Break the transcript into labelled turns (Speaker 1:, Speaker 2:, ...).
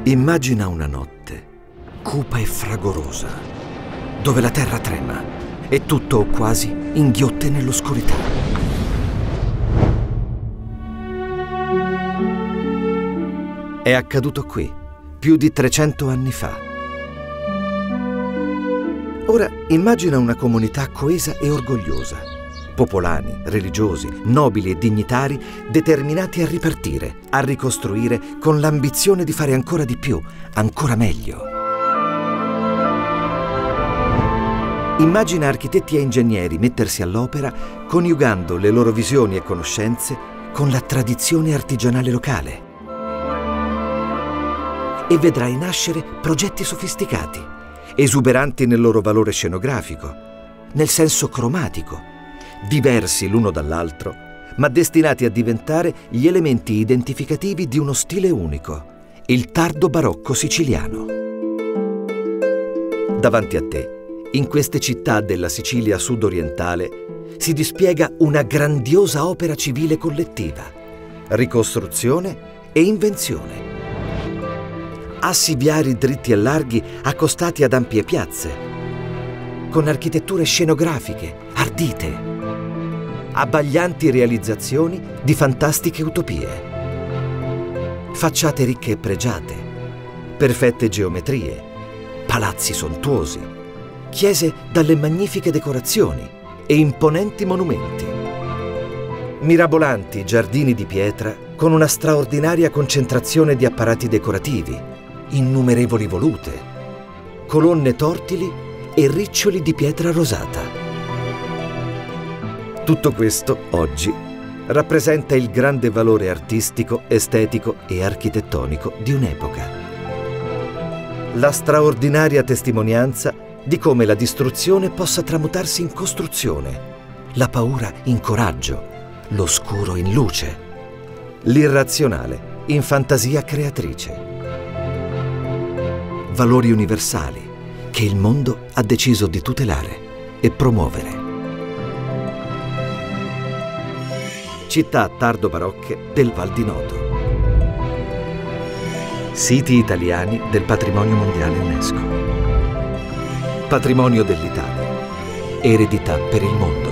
Speaker 1: Immagina una notte cupa e fragorosa, dove la terra trema e tutto o quasi inghiotte nell'oscurità. È accaduto qui, più di 300 anni fa. Ora immagina una comunità coesa e orgogliosa. Popolani, religiosi, nobili e dignitari determinati a ripartire, a ricostruire con l'ambizione di fare ancora di più, ancora meglio. Immagina architetti e ingegneri mettersi all'opera coniugando le loro visioni e conoscenze con la tradizione artigianale locale. E vedrai nascere progetti sofisticati, esuberanti nel loro valore scenografico, nel senso cromatico, diversi l'uno dall'altro, ma destinati a diventare gli elementi identificativi di uno stile unico, il tardo barocco siciliano. Davanti a te, in queste città della Sicilia sud-orientale, si dispiega una grandiosa opera civile collettiva, ricostruzione e invenzione. Assi viari dritti e larghi accostati ad ampie piazze, con architetture scenografiche, ardite, abbaglianti realizzazioni di fantastiche utopie. Facciate ricche e pregiate, perfette geometrie, palazzi sontuosi, chiese dalle magnifiche decorazioni e imponenti monumenti. Mirabolanti giardini di pietra con una straordinaria concentrazione di apparati decorativi, innumerevoli volute, colonne tortili e riccioli di pietra rosata. Tutto questo, oggi, rappresenta il grande valore artistico, estetico e architettonico di un'epoca. La straordinaria testimonianza di come la distruzione possa tramutarsi in costruzione, la paura in coraggio, l'oscuro in luce, l'irrazionale in fantasia creatrice. Valori universali che il mondo ha deciso di tutelare e promuovere. Città tardo-barocche del Val di Noto. Siti italiani del Patrimonio Mondiale UNESCO. Patrimonio dell'Italia. Eredità per il mondo.